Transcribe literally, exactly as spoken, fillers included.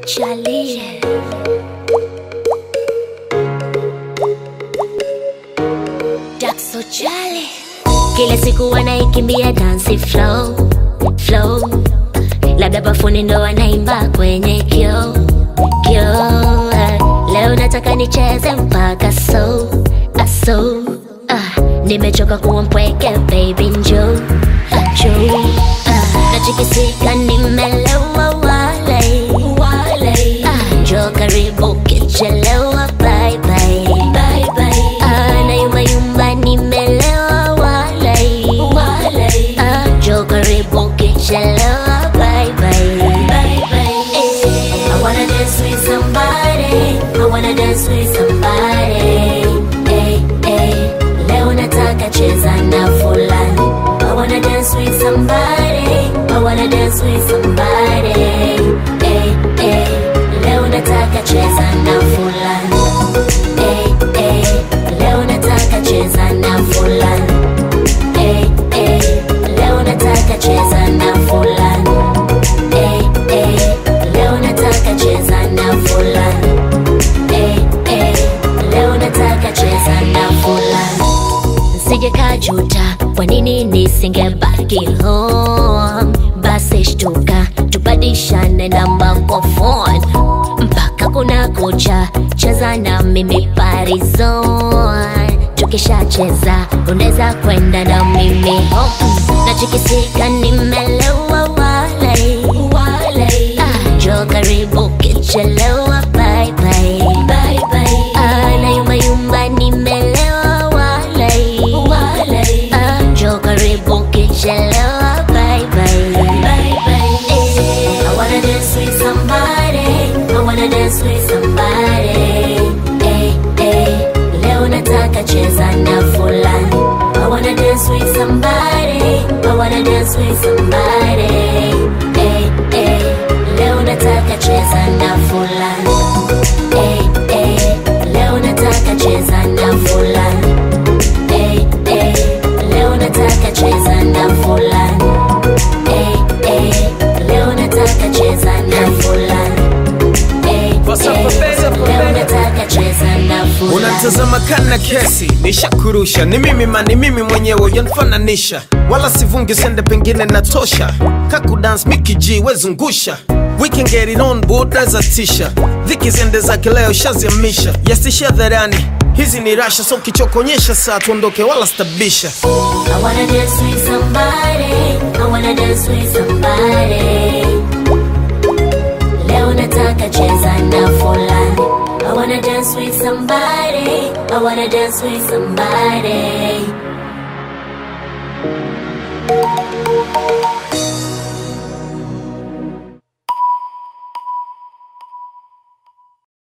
Charlie. Daxo Charlie. Kila siku wanaikimbia dance flow, flow. Labda bafuni ndo wanaimba kwenye kio, kio. Leo nataka nicheze mpaka so, aso. Ah, nimechoka kuwa mpweke baby njoo, njoo. Ah, nachikisika nimelewa wale, wale. Ah, njoo karibu kichelewa bye bye, bye bye. Ah, na yumba yumba nimelewa wale, wale. Ah, njoo karibu kichelewa bye bye, bye bye. Eh, I wanna dance with somebody, I wanna dance with somebody. Eh, eh, leo nataka cheza na fulani. I wanna dance with somebody, I wanna dance with somebody. Eh, eh, leo nataka cheza na fulani. Eh, eh, leo nataka cheza na fulani. Eh, eh, leo nataka cheza na fulani. Eh, eh, leo nataka cheza na fulani. Eh, eh, leo nataka cheza na fulani. Sije kajuta, kwa nini nisingebaki home? Basi shtuka, tubadishane namba kwa phone. Mpaka kuna kucha, cheza na mimi parizone. Tukisha cheza, unaweza kwenda na mimi home. Nachikisika nimelewa wale, wale. Ah, njoo karibu kichelewa bye bye, bye bye. Ah, na yumba yumba nimelewa wale, wale. Ah, njoo karibu kichelewa bye bye, bye bye. Eh, I wanna dance with somebody, I wanna dance with somebody. Eh, eh, leo nataka cheza na fulani. I wanna dance with somebody, I wanna dance with somebody. Eh, eh, leo nataka cheza na fulani. Eh, eh, leo nataka cheza na fulani. Eh, eh, leo nataka cheza na fulani. Eh, eh, leo nataka cheza na fulani. Eh, eh, leo nataka cheza na fulani. Unatazama kana kesi, nishakurusha. Ni mimi ma, ni mimi mwenyewe yanifananisha. Wala sivungi sende pengine natosha. Kaku dance Mickey G wezungusha. We can get it on board as a tisha. Dhiki zende zake leo shaziamisha. Yasisha dharani, hizi ni rasha. So kichokonyesha saa tuondoke wala stabisha. I wanna dance with somebody, I wanna dance with somebody. Leo nataka cheza na fulani. I wanna dance with somebody, I wanna dance with somebody.